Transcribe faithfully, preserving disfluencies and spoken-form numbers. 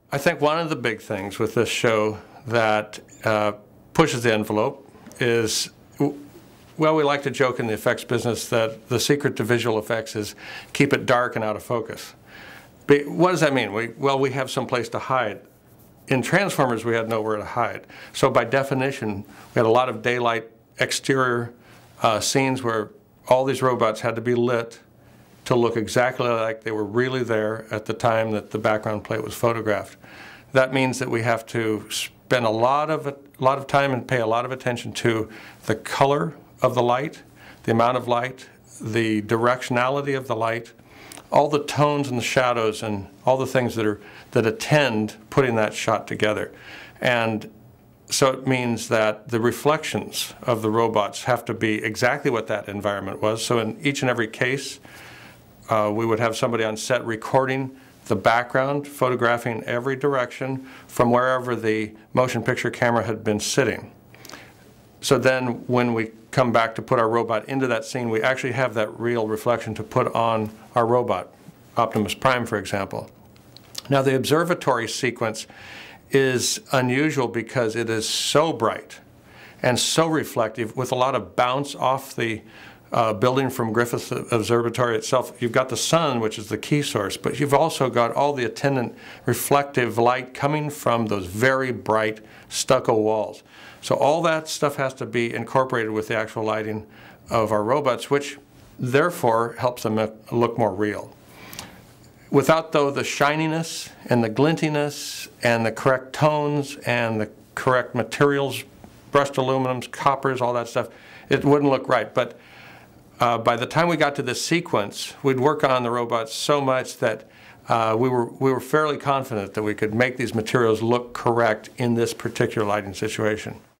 I think one of the big things with this show that uh, pushes the envelope is, well, we like to joke in the effects business that the secret to visual effects is keep it dark and out of focus. But what does that mean? We, well, we have some place to hide. In Transformers, we had nowhere to hide. So by definition, we had a lot of daylight exterior uh, scenes where all these robots had to be lit to look exactly like they were really there at the time that the background plate was photographed. That means that we have to spend a lot of, a lot of time and pay a lot of attention to the color of the light, the amount of light, the directionality of the light, all the tones and the shadows and all the things that are that attend putting that shot together. And so it means that the reflections of the robots have to be exactly what that environment was. So in each and every case, uh, we would have somebody on set recording the background, photographing every direction from wherever the motion picture camera had been sitting. So then when we come back to put our robot into that scene, we actually have that real reflection to put on our robot, Optimus Prime, for example. Now, the observatory sequence is unusual because it is so bright and so reflective with a lot of bounce off the uh, building from Griffith Observatory itself. You've got the sun, which is the key source, but you've also got all the attendant reflective light coming from those very bright stucco walls. So all that stuff has to be incorporated with the actual lighting of our robots, which therefore helps them look more real. Without, though, the shininess and the glintiness and the correct tones and the correct materials, brushed aluminums, coppers, all that stuff, it wouldn't look right. But uh, by the time we got to this sequence, we'd work on the robots so much that uh, we were, we were fairly confident that we could make these materials look correct in this particular lighting situation.